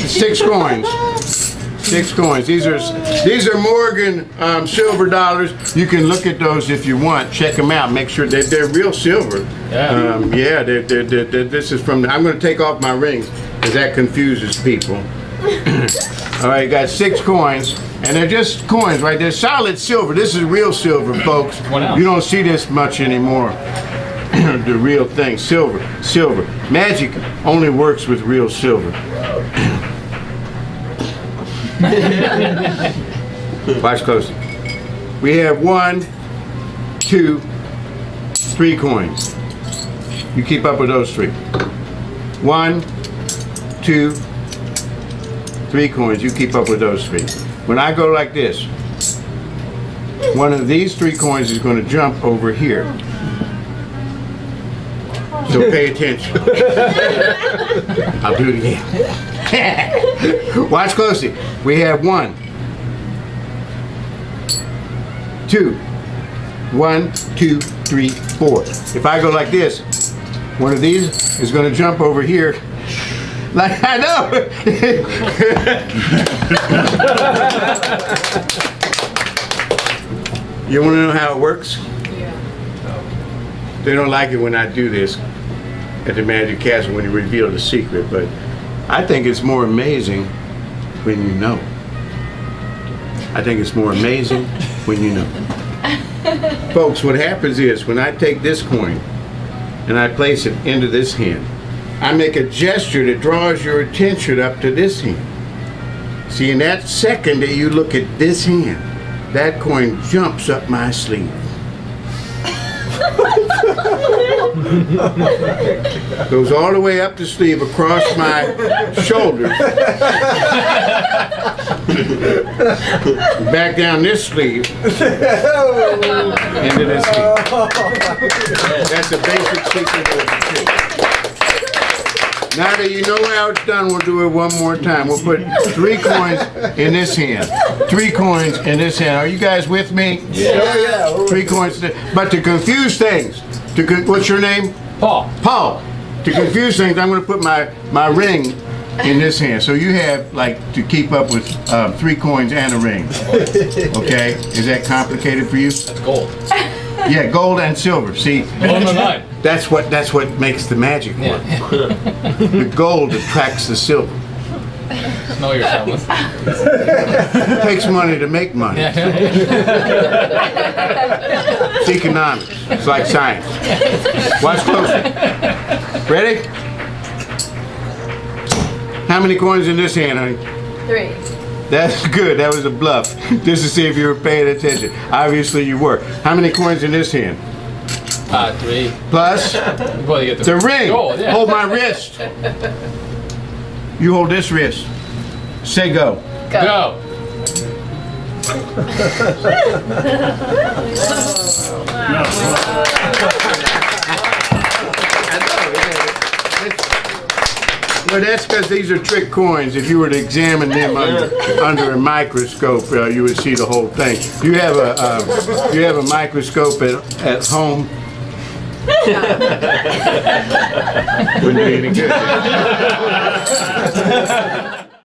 6 coins. 6 coins. These are Morgan silver dollars. You can look at those if you want. Check them out. Make sure that they're real silver. Yeah. Yeah. This is from. I'm going to take off my ring because that confuses people. All right, got 6 coins, and they're just coins, right? They're solid silver. This is real silver, folks. You don't see this much anymore. The real thing, silver. Magic only works with real silver. Watch closely. We have 1, 2, 3 coins. You keep up with those 3. 1, 2, 3 coins. You keep up with those 3. When I go like this, one of these 3 coins is going to jump over here. So pay attention. I'll do it again. Watch closely. We have 1, 2, 1, 2, 3, 4. If I go like this, one of these is going to jump over here. Like I know. You want to know how it works? Yeah. They don't like it when I do this at the Magic Castle when you reveal the secret, but I think it's more amazing when you know. I think it's more amazing when you know. Folks, what happens is when I take this coin and I place it into this hand, I make a gesture that draws your attention up to this hand. See, in that second that you look at this hand, that coin jumps up my sleeve. Goes all the way up the sleeve, across my shoulders, back down this sleeve, into this sleeve. That's the basic secret of the trick. Now that you know how it's done, we'll do it one more time. We'll put 3 coins in this hand, 3 coins in this hand. Are you guys with me? Yeah. 3 coins. But to confuse things, what's your name? Paul. Paul. To confuse things, I'm going to put my ring in this hand. So you have, like, to keep up with 3 coins and a ring. Okay? Is that complicated for you? That's gold. Yeah, gold and silver. See? Gold and line. That's what makes the magic work. The gold attracts the silver. Know yourself. It takes money to make money. It's economics. It's like science. Watch closely. Ready? How many coins in this hand, honey? 3. That's good. That was a bluff. Just to see if you were paying attention. Obviously you were. How many coins in this hand? 3. Plus? Well, you get the ring. Gold, yeah. Hold my wrist. You hold this wrist. Say go. Go. Well, that's because these are trick coins. If you were to examine them under a microscope, you would see the whole thing. You have a microscope at home. Wouldn't be any good.